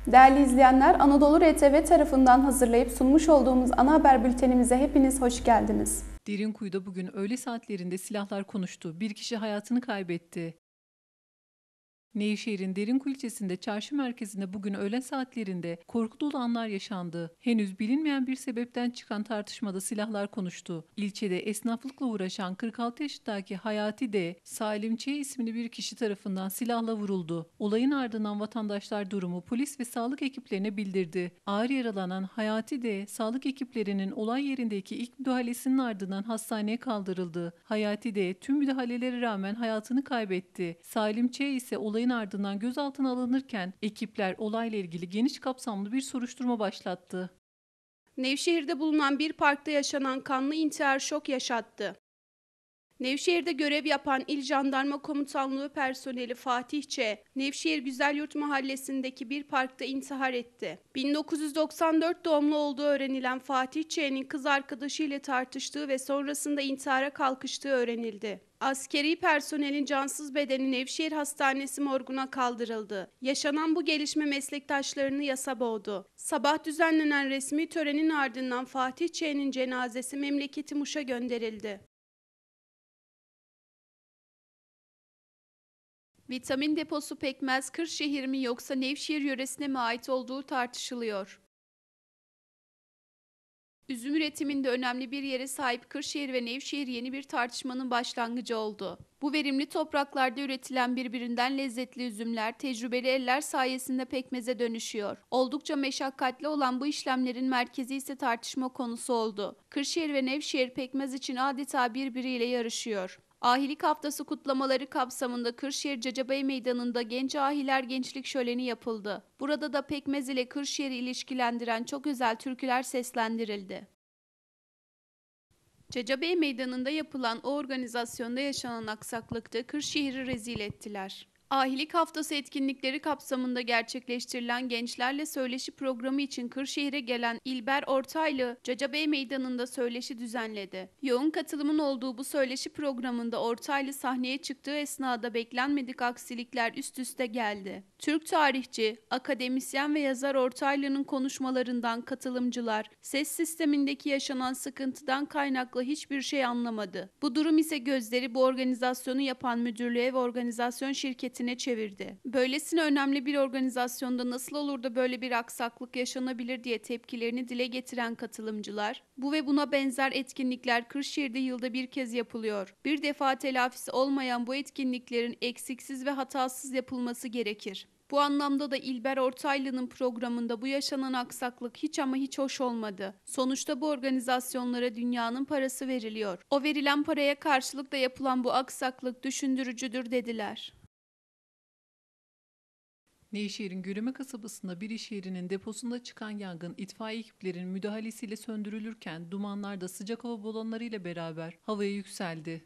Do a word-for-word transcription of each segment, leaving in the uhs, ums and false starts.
Değerli izleyenler, Anadolu R T V tarafından hazırlayıp sunmuş olduğumuz ana haber bültenimize hepiniz hoş geldiniz. Derinkuyu'da bugün öğle saatlerinde silahlar konuştu. Bir kişi hayatını kaybetti. Nevşehir'in Derinkuyu ilçesinde çarşı merkezinde bugün öğlen saatlerinde korku dolu anlar yaşandı. Henüz bilinmeyen bir sebepten çıkan tartışmada silahlar konuştu. İlçede esnaflıkla uğraşan kırk altı yaşındaki Hayati D. Salim Ç. isimli bir kişi tarafından silahla vuruldu. Olayın ardından vatandaşlar durumu polis ve sağlık ekiplerine bildirdi. Ağır yaralanan Hayati D. sağlık ekiplerinin olay yerindeki ilk müdahalesinin ardından hastaneye kaldırıldı. Hayati D. tüm müdahalelere rağmen hayatını kaybetti. Salim Ç. ise olay Olayın ardından gözaltına alınırken ekipler olayla ilgili geniş kapsamlı bir soruşturma başlattı. Nevşehir'de bulunan bir parkta yaşanan kanlı intihar şok yaşattı. Nevşehir'de görev yapan İl Jandarma Komutanlığı personeli Fatih Ç. Nevşehir Güzelyurt Mahallesi'ndeki bir parkta intihar etti. bin dokuz yüz doksan dört doğumlu olduğu öğrenilen Fatih Ç.'nin kız arkadaşı ile tartıştığı ve sonrasında intihara kalkıştığı öğrenildi. Askeri personelin cansız bedeni Nevşehir Hastanesi morguna kaldırıldı. Yaşanan bu gelişme meslektaşlarını yasa boğdu. Sabah düzenlenen resmi törenin ardından Fatih Ç.'nin cenazesi memleketi Muş'a gönderildi. Vitamin deposu pekmez Kırşehir mi yoksa Nevşehir yöresine mi ait olduğu tartışılıyor. Üzüm üretiminde önemli bir yere sahip Kırşehir ve Nevşehir yeni bir tartışmanın başlangıcı oldu. Bu verimli topraklarda üretilen birbirinden lezzetli üzümler tecrübeli eller sayesinde pekmeze dönüşüyor. Oldukça meşakkatli olan bu işlemlerin merkezi ise tartışma konusu oldu. Kırşehir ve Nevşehir pekmez için adeta birbiriyle yarışıyor. Ahilik Haftası kutlamaları kapsamında Kırşehir Cacabey Meydanı'nda Genç Ahiler Gençlik Şöleni yapıldı. Burada da pekmez ile Kırşehir'i ilişkilendiren çok özel türküler seslendirildi. Cacabey Meydanı'nda yapılan o organizasyonda yaşanan aksaklıkta Kırşehir'i rezil ettiler. Ahilik Haftası etkinlikleri kapsamında gerçekleştirilen Gençlerle Söyleşi programı için Kırşehir'e gelen İlber Ortaylı, Cacabey Meydanı'nda söyleşi düzenledi. Yoğun katılımın olduğu bu söyleşi programında Ortaylı sahneye çıktığı esnada beklenmedik aksilikler üst üste geldi. Türk tarihçi, akademisyen ve yazar Ortaylı'nın konuşmalarından katılımcılar, ses sistemindeki yaşanan sıkıntıdan kaynaklı hiçbir şey anlamadı. Bu durum ise gözleri bu organizasyonu yapan müdürlüğe ve organizasyon şirketine çevirdi. Böylesine önemli bir organizasyonda nasıl olur da böyle bir aksaklık yaşanabilir diye tepkilerini dile getiren katılımcılar, bu ve buna benzer etkinlikler Kırşehir'de yılda bir kez yapılıyor. Bir defa telafisi olmayan bu etkinliklerin eksiksiz ve hatasız yapılması gerekir. Bu anlamda da İlber Ortaylı'nın programında bu yaşanan aksaklık hiç ama hiç hoş olmadı. Sonuçta bu organizasyonlara dünyanın parası veriliyor. O verilen paraya karşılık da yapılan bu aksaklık düşündürücüdür dediler. Nevşehir'in Göreme kasabasında bir iş yerinin deposunda çıkan yangın itfaiye ekiplerinin müdahalesiyle söndürülürken dumanlar da sıcak hava balonlarıyla beraber havaya yükseldi.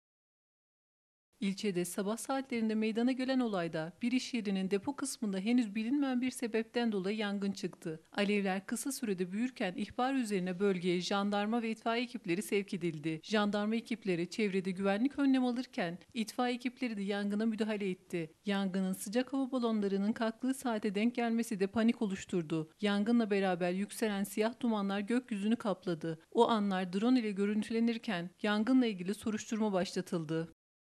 İlçede sabah saatlerinde meydana gelen olayda bir iş yerinin depo kısmında henüz bilinmeyen bir sebepten dolayı yangın çıktı. Alevler kısa sürede büyürken ihbar üzerine bölgeye jandarma ve itfaiye ekipleri sevk edildi. Jandarma ekipleri çevrede güvenlik önlem alırken itfaiye ekipleri de yangına müdahale etti. Yangının sıcak hava balonlarının kalktığı saate denk gelmesi de panik oluşturdu. Yangınla beraber yükselen siyah dumanlar gökyüzünü kapladı. O anlar drone ile görüntülenirken yangınla ilgili soruşturma başlatıldı.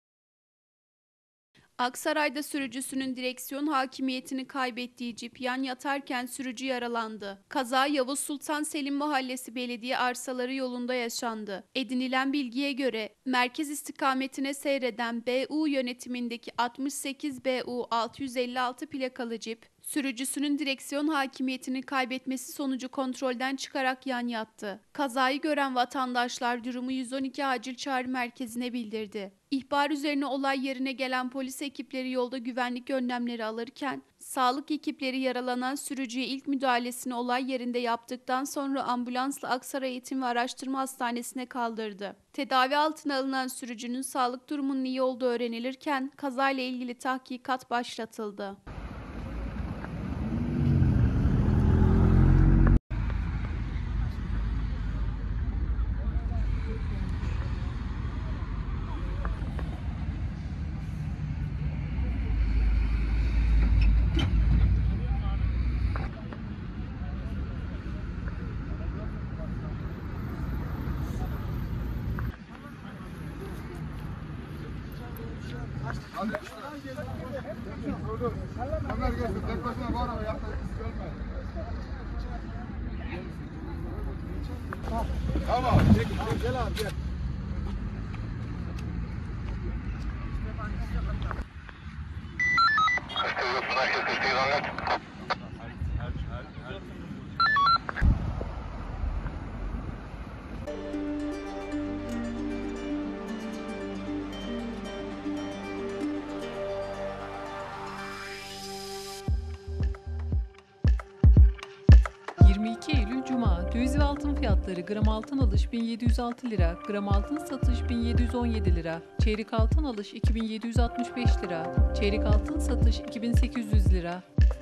Aksaray'da sürücüsünün direksiyon hakimiyetini kaybettiği cip yan yatarken sürücü yaralandı. Kaza Yavuz Sultan Selim Mahallesi Belediye arsaları yolunda yaşandı. Edinilen bilgiye göre merkez istikametine seyreden B U yönetimindeki altmış sekiz B U altı yüz elli altı plakalı cip, sürücüsünün direksiyon hakimiyetini kaybetmesi sonucu kontrolden çıkarak yan yattı. Kazayı gören vatandaşlar durumu yüz on iki acil çağrı merkezine bildirdi. İhbar üzerine olay yerine gelen polis ekipleri yolda güvenlik önlemleri alırken, sağlık ekipleri yaralanan sürücüye ilk müdahalesini olay yerinde yaptıktan sonra ambulansla Aksaray Eğitim ve Araştırma Hastanesi'ne kaldırdı. Tedavi altına alınan sürücünün sağlık durumunun iyi olduğu öğrenilirken kazayla ilgili tahkikat başlatıldı. Ömer gelsin. Tek başına bu araba yaptı. Tamam. Gel abi gel. yirmi iki Eylül Cuma, döviz ve altın fiyatları gram altın alış bin yedi yüz altı lira, gram altın satış bin yedi yüz on yedi lira, çeyrek altın alış iki bin yedi yüz altmış beş lira, çeyrek altın satış iki bin sekiz yüz lira.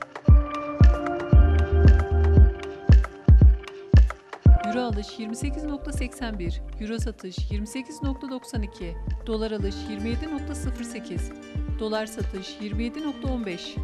Euro alış yirmi sekiz nokta seksen bir, Euro satış yirmi sekiz nokta doksan iki, dolar alış yirmi yedi nokta sıfır sekiz, dolar satış yirmi yedi nokta on beş.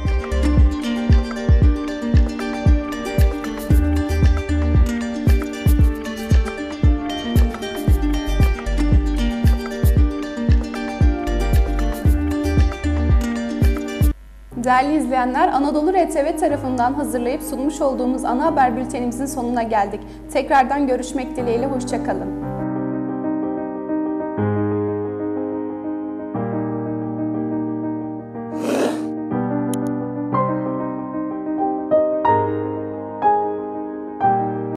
Değerli izleyenler, Anadolu R T V tarafından hazırlayıp sunmuş olduğumuz ana haber bültenimizin sonuna geldik. Tekrardan görüşmek dileğiyle, hoşça kalın.